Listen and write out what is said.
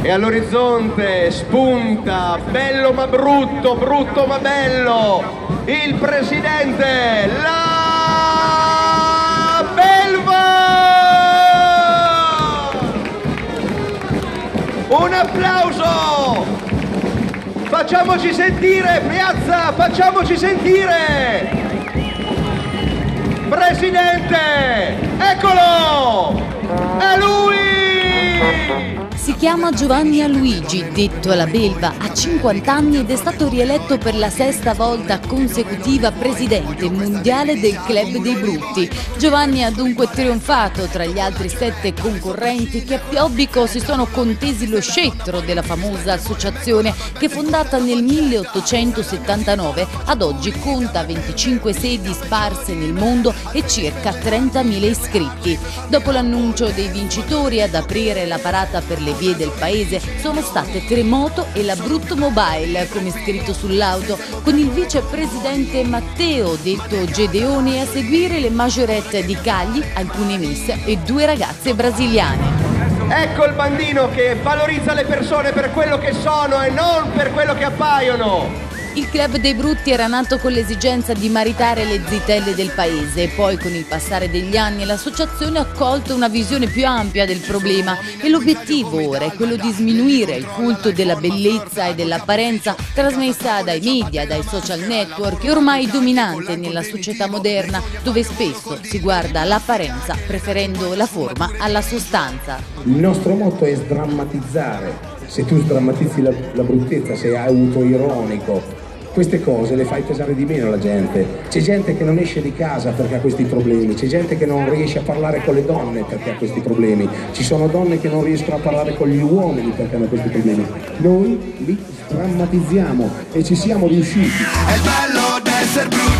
E all'orizzonte spunta, bello ma brutto, brutto ma bello, il presidente, la Belva! Un applauso! Facciamoci sentire, piazza, facciamoci sentire! Presidente, eccolo! È lui! Si chiama Giovanni Aluigi, detto alla Belva, ha 50 anni ed è stato rieletto per la 6ª volta consecutiva presidente mondiale del Club dei Brutti. Giovanni ha dunque trionfato tra gli altri 7 concorrenti che a Piobbico si sono contesi lo scettro della famosa associazione che, fondata nel 1879, ad oggi conta 25 sedi sparse nel mondo e circa 30.000 iscritti. Dopo l'annuncio dei vincitori, ad aprire la parata per le vie del paese sono state Tremoto e la Brutto Mobile, come scritto sull'auto, con il vicepresidente Matteo, detto Gedeoni, e a seguire le majorette di Cagli, alcune miss e 2 ragazze brasiliane. Ecco il bandino che valorizza le persone per quello che sono e non per quello che appaiono. Il Club dei Brutti era nato con l'esigenza di maritare le zitelle del paese, poi con il passare degli anni l'associazione ha colto una visione più ampia del problema e l'obiettivo ora è quello di sminuire il culto della bellezza e dell'apparenza trasmessa dai media, dai social network e ormai dominante nella società moderna, dove spesso si guarda l'apparenza preferendo la forma alla sostanza. Il nostro motto è sdrammatizzare. Se tu sdrammatizzi la bruttezza, sei autoironico, queste cose le fai pesare di meno alla gente. C'è gente che non esce di casa perché ha questi problemi, c'è gente che non riesce a parlare con le donne perché ha questi problemi, ci sono donne che non riescono a parlare con gli uomini perché hanno questi problemi. Noi li sdrammatizziamo e ci siamo riusciti. È bello d'essere brutti.